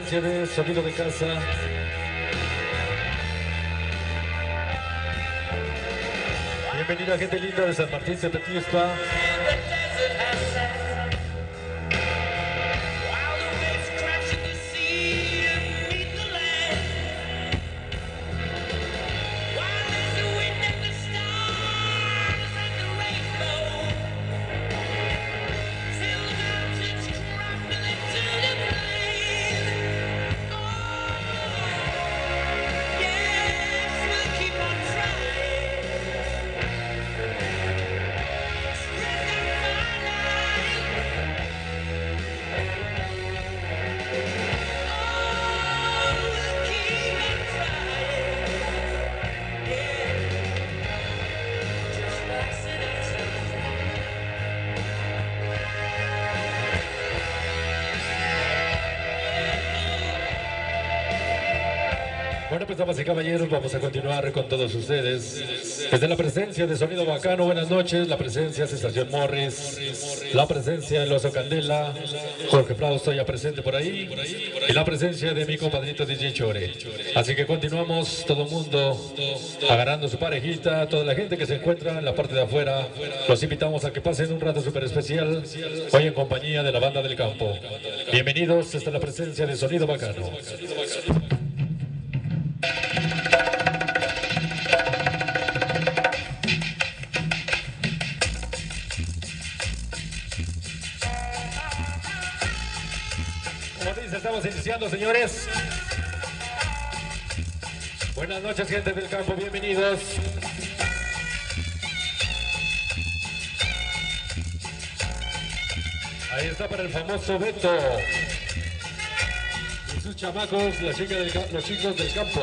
presencia de Sonido de Casa. Bienvenida gente linda de San Martín Tepetispa. Bueno, pues damas y caballeros, vamos a continuar con todos ustedes. Desde la presencia de Sonido Bacano, buenas noches, la presencia de Sensación Morris, la presencia de Oso Candela, Jorge Frausto ya presente por ahí, y la presencia de mi compadrito DJ Chore. Así que continuamos, todo el mundo agarrando su parejita, toda la gente que se encuentra en la parte de afuera, los invitamos a que pasen un rato súper especial, hoy en compañía de la Banda del Campo. Bienvenidos, esta es la presencia de Sonido Bacano. Estamos iniciando, señores. Buenas noches, gente del campo, bienvenidos. Ahí está para el famoso Beto y sus chamacos, los chicos del campo.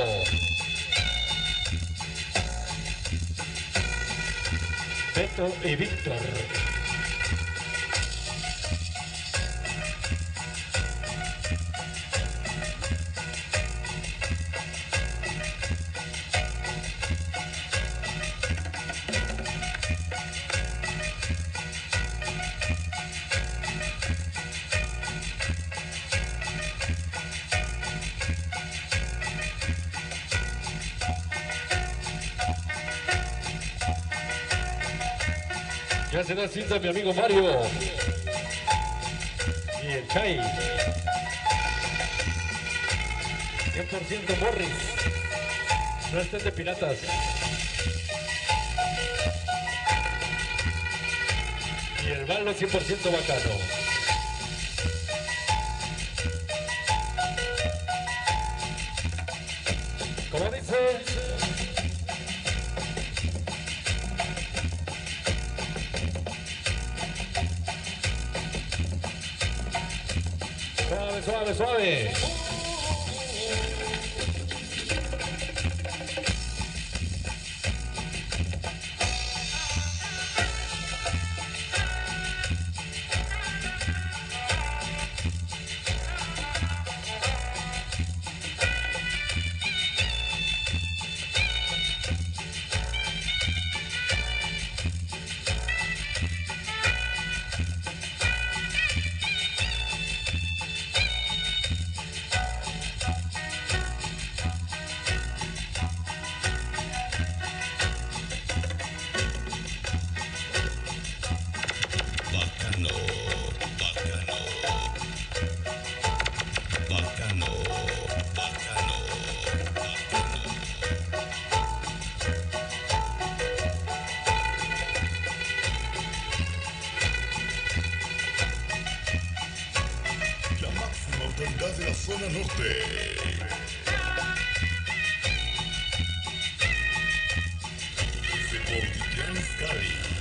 Beto y Víctor. Ya se da cita mi amigo Mario y el Chai. 100% Morris. No estén de piratas. Y el Balo 100% Bacano. ¿Cómo dice? Suave, suave, suave. De la zona norte. Desde Cuautitlán Izcalli.